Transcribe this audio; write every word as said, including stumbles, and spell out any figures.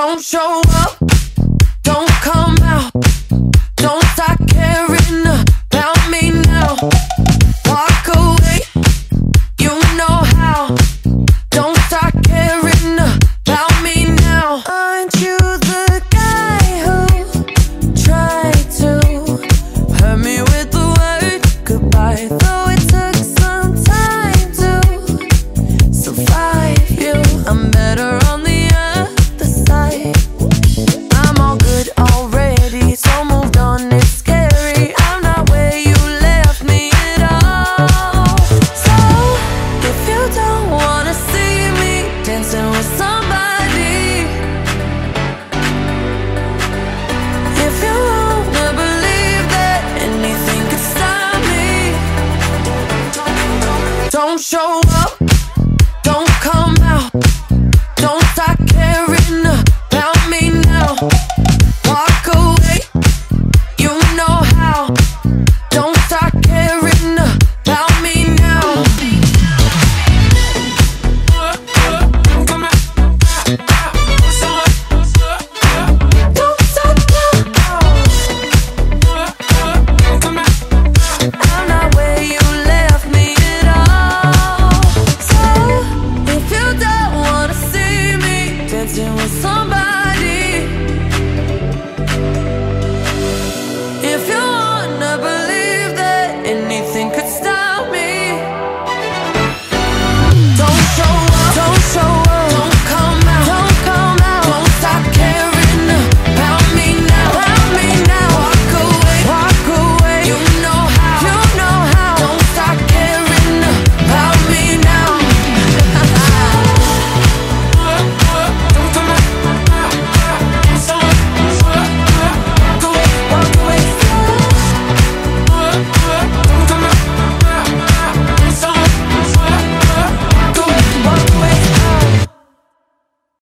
Don't show up, don't come out, don't start caring about me now. Walk away, you know how. Don't start caring about me now. Aren't you the guy who tried to hurt me with the word goodbye? Though it took some time to survive you, I'm better on the other side. I'm all good already, so moved on, it's scary. I'm not where you left me at all. So, if you don't wanna see me dancing with somebody, if you wanna believe that anything could stop me, don't show up, don't come out, don't start caring about me now. Walk away, you know how. Don't start caring about me now. Don't stop now. I'm not where you left me at all. So, if you don't wanna see me dancing with somebody,